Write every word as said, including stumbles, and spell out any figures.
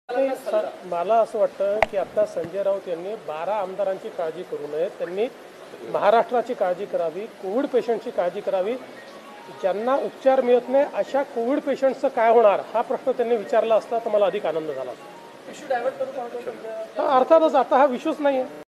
मला असं वाटतं की आता संजय राऊत यांनी बारा आमदारांची काळजी करू नये, त्यांनी महाराष्ट्राची काळजी करावी, कोविड पेशंटची काळजी करावी. ज्यांना उपचार मिळत नाही अशा कोविड पेशंटचं काय होणार हा प्रश्न त्यांनी विचारला असता तर मला अधिक आनंद झाला. अर्थातच आता हा विश्वास नाही आहे.